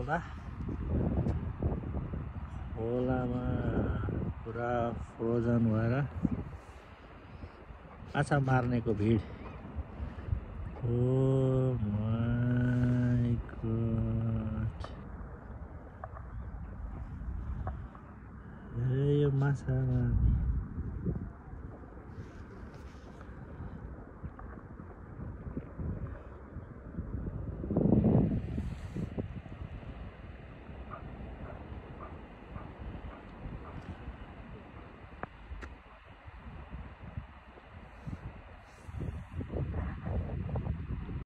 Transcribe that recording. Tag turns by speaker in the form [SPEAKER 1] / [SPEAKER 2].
[SPEAKER 1] खोला खोलामा पुरा फ्रोजन भएर माछा मार्नेको भिड ओ माय गॉड यो माछा मार्ने